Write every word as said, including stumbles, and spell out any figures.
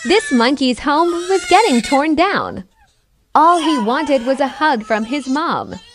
This monkey's home was getting torn down. All he wanted was a hug from his mom.